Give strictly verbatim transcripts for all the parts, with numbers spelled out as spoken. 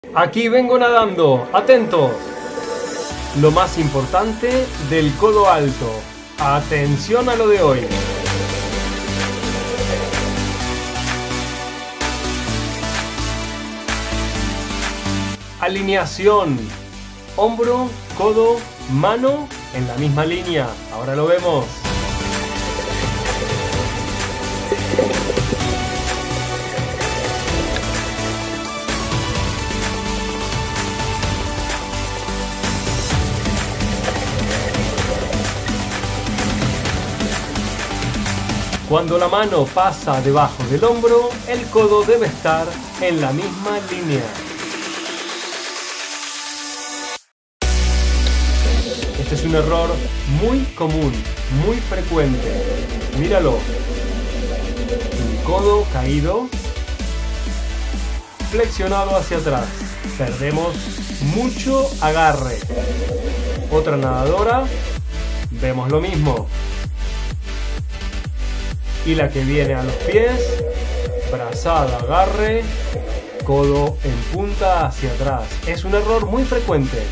Aquí vengo nadando, atentos. Lo más importante del codo alto. Atención a lo de hoy. Alineación. Hombro, codo, mano en la misma línea. Ahora lo vemos. Cuando la mano pasa debajo del hombro, el codo debe estar en la misma línea. Este es un error muy común, muy frecuente. Míralo. Un codo caído, flexionado hacia atrás. Perdemos mucho agarre. Otra nadadora, vemos lo mismo. Y la que viene a los pies, brazada, agarre, codo en punta hacia atrás. Es un error muy frecuente.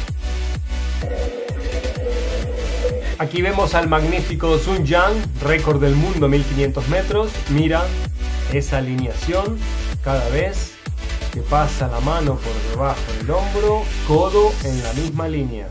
Aquí vemos al magnífico Sun Yang, récord del mundo mil quinientos metros. Mira esa alineación cada vez que pasa la mano por debajo del hombro, codo en la misma línea.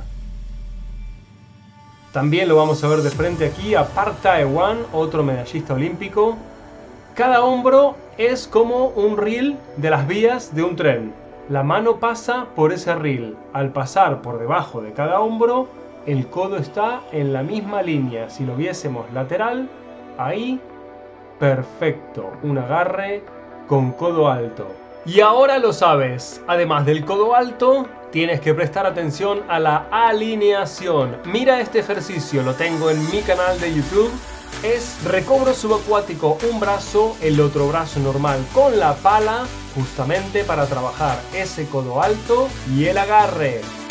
También lo vamos a ver de frente aquí a Park Tae-hwan, otro medallista olímpico. Cada hombro es como un riel de las vías de un tren. La mano pasa por ese riel. Al pasar por debajo de cada hombro, el codo está en la misma línea. Si lo viésemos lateral, ahí, perfecto. Un agarre con codo alto. Y ahora lo sabes, además del codo alto, tienes que prestar atención a la alineación. Mira este ejercicio, lo tengo en mi canal de YouTube. Es recobro subacuático, un brazo, el otro brazo normal con la pala, justamente para trabajar ese codo alto y el agarre.